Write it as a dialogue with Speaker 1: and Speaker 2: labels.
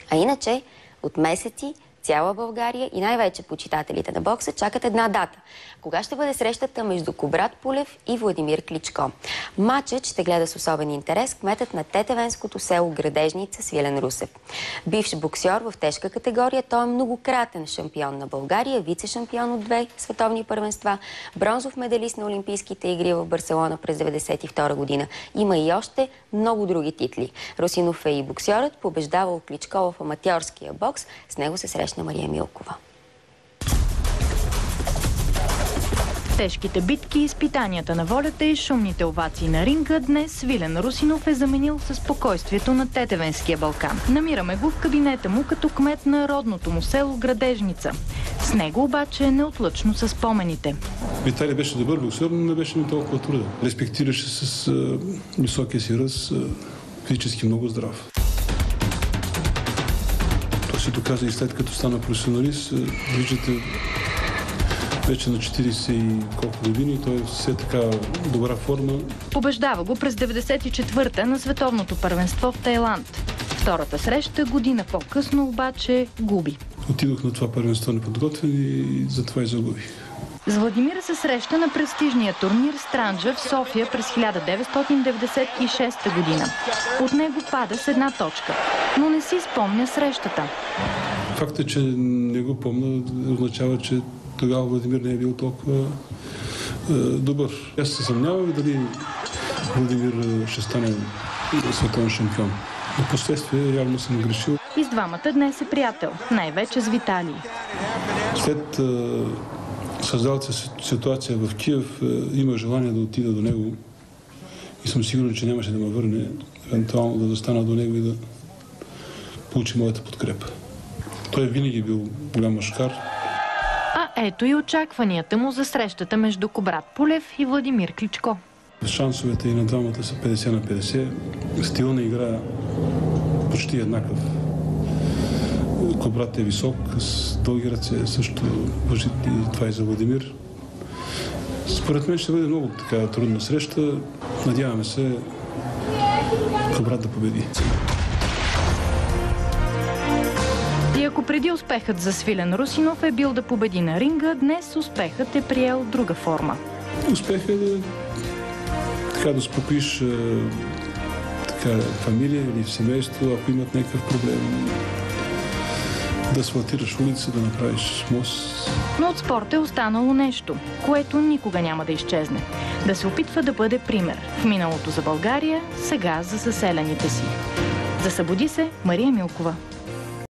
Speaker 1: А иначе от месеци цяла България и най-вече почитателите на бокса чакат една дата. Кога ще бъде срещата между Кубрат Пулев и Владимир Кличко? Матчът ще гледа с особен интерес кметът на тетевенското село Градежница Свилен Русев. Бивш боксьор в тежка категория, той е многократен шампион на България, вице-шампион от 2 световни първенства, бронзов медалист на Олимпийските игри в Барселона през 1992 година. Има и още много други титли. Русинов е и боксьорът, побеждавал Кличко в аматьорския бокс. С него се срещна Мария Милкова.
Speaker 2: Тежките битки, изпитанията на волята и шумните овации на ринга, днес Свилен Русинов е заменил със спокойствието на Тетевенския Балкан. Намираме го в кабинета му като кмет на родното му село Градежница. С него обаче неотлъчно са спомените.
Speaker 3: Виталий беше добър боксер, но не беше ми толкова труден. Респектираше с високия си ръст, физически много здрав. Той се доказа и след като стана професионалист. Виждате, вече на 40 и колко години, той е все така добра форма.
Speaker 2: Побеждава го през 1994-та на световното първенство в Тайланд. Втората среща година по-късно обаче губи.
Speaker 3: Отидох на това първенство неподготвен и затова и загубих.
Speaker 2: С Владимира се среща на престижния турнир Странджа в София през 1996 година. От него пада с 1 точка, но не си спомня срещата.
Speaker 3: Фактът, че не го помня, означава, че тогава Владимир не е бил толкова добър. Аз се съмнявам дали Владимир ще стане световен шампион. Но последствие явно съм грешил.
Speaker 2: И с двамата днес е приятел, най-вече с Виталий.
Speaker 3: След създалата ситуация в Киев има желание да отида до него и съм сигурен, че нямаше да ме върне, евентуално да достана до него и да получи моята подкрепа. Той винаги бил голям мъжкар.
Speaker 2: А ето и очакванията му за срещата между Кубрат Пулев и Владимир Кличко.
Speaker 3: Шансовете и на двамата са 50 на 50. Стил на игра почти еднакъв. Кубрат е висок, с дълги ръце също важи и това и за Владимир. Според мен ще бъде много така трудна среща. Надяваме се Кубрат да победи.
Speaker 2: И ако преди успехът за Свилен Русинов е бил да победи на ринга, днес успехът е приел друга форма.
Speaker 3: Успехът е да успокоиш фамилия или в семейство, ако имат някакъв проблем. Да асфалтираш улица, да направиш мост.
Speaker 2: Но от спорта е останало нещо, което никога няма да изчезне. Да се опитва да бъде пример. В миналото за България, сега за съселените си. За Събуди се, Мария Милкова.